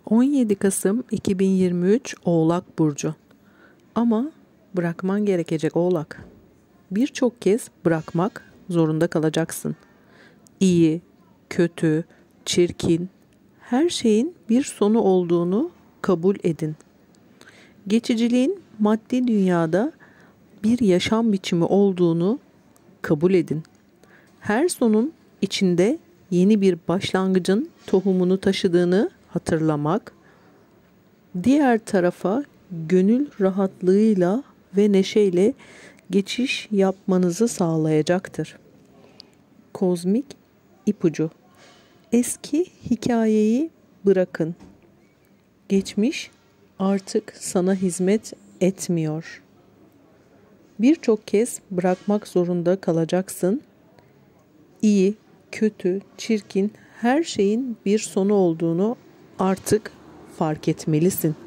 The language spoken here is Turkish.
17 Kasım 2023 Oğlak Burcu. Ama bırakman gerekecek Oğlak. Birçok kez bırakmak zorunda kalacaksın. İyi, kötü, çirkin, her şeyin bir sonu olduğunu kabul edin. Geçiciliğin maddi dünyada bir yaşam biçimi olduğunu kabul edin. Her sonun içinde yeni bir başlangıcın tohumunu taşıdığını hatırlamak, diğer tarafa gönül rahatlığıyla ve neşeyle geçiş yapmanızı sağlayacaktır. Kozmik ipucu. Eski hikayeyi bırakın. Geçmiş artık sana hizmet etmiyor. Birçok kez bırakmak zorunda kalacaksın. İyi, kötü, çirkin her şeyin bir sonu olduğunu artık fark etmelisin.